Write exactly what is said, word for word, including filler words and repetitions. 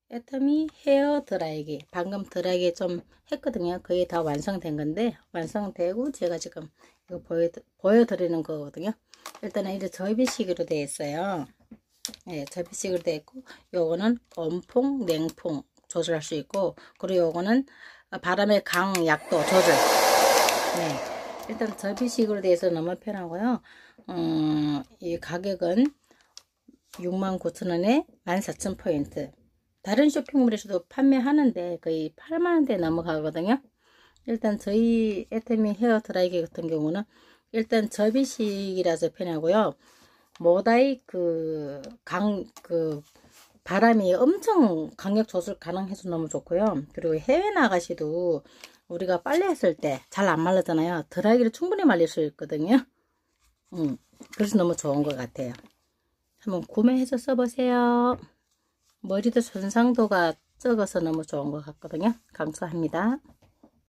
애터미 헤어 드라이기, 방금 드라이기 좀 했거든요. 거의 다 완성된 건데, 완성되고 제가 지금 이거 보여, 보여드리는 거거든요. 일단은 이제 접이식으로 되어 있어요. 네, 접이식으로 되어 있고, 요거는 온풍, 냉풍 조절할 수 있고, 그리고 요거는 바람의 강약도 조절. 네, 일단 접이식으로 되어 있어서 너무 편하고요. 음, 이 가격은 육만 구천 원에 만 사천 포인트. 다른 쇼핑몰에서도 판매하는데 거의 팔만 원대 넘어가거든요. 일단 저희 애터미 헤어 드라이기 같은 경우는 일단 접이식이라서 편하고요. 모다이 그 강 그 바람이 엄청 강력 조절 가능해서 너무 좋고요. 그리고 해외 나가시도 우리가 빨래했을 때 잘 안 말르잖아요. 드라이기를 충분히 말릴 수 있거든요. 음, 그래서 너무 좋은 것 같아요. 한번 구매해서 써보세요. 머리도 손상도가 적어서 너무 좋은 것 같거든요. 감사합니다.